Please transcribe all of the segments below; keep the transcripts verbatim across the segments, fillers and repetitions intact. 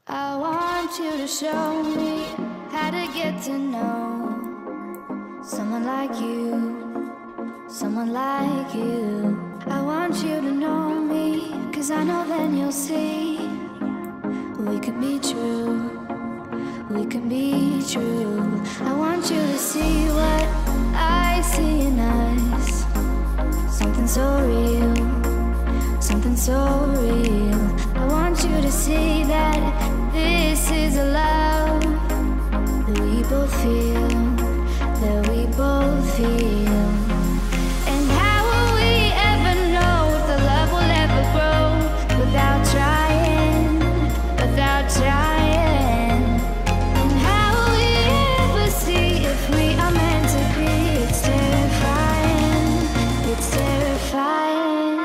I want you to show me how to get to know someone like you, someone like you. I want you to know me, cause I know then you'll see we could be true, we can be true. I want you to see what I see in us, something so real, something so real. I want you to see that this is a love that we both feel, that we both feel. And how will we ever know if the love will ever grow without trying, without trying? And how will we ever see if we are meant to be? It's terrifying, it's terrifying.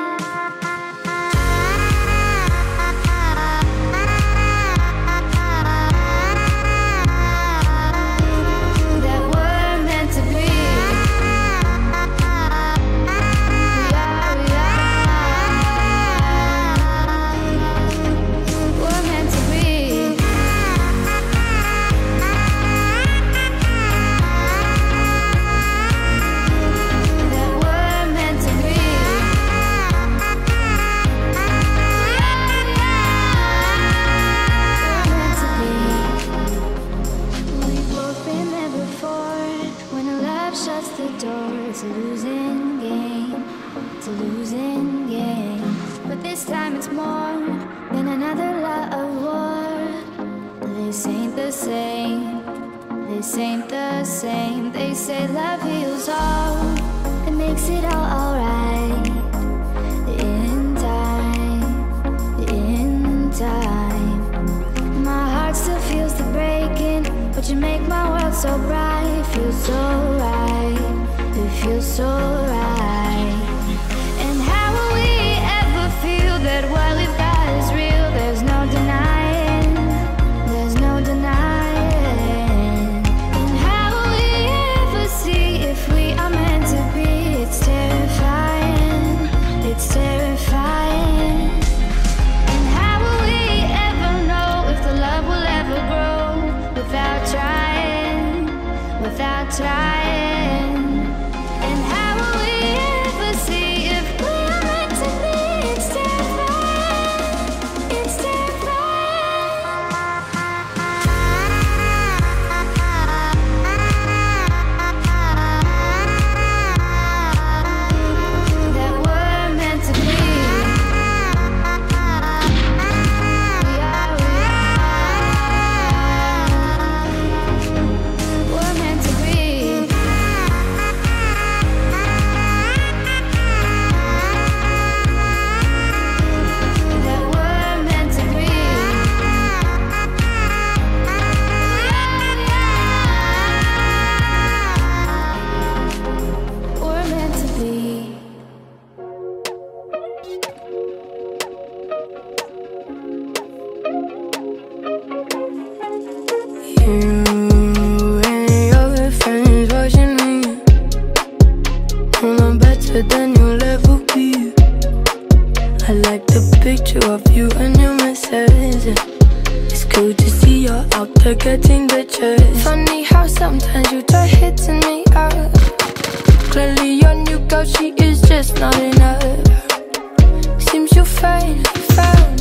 It's a losing game, it's a losing game. But this time it's more than another love war. This ain't the same, this ain't the same. They say love heals all, it makes it all alright. In time, in time. My heart still feels the breaking, but you make my world so bright. Feels so right, it feels so right. And how will we ever feel that what we've got is real? There's no denying, there's no denying. And how will we ever see if we are meant to be? It's terrifying, it's terrifying. And how will we ever know if the love will ever grow without trying, without trying? Than you'll ever be. I like the picture of you and your message. It's cool to see you're out there getting bitches. Funny how sometimes you try hitting me up. Clearly your new girl, she is just not enough. Seems you finally found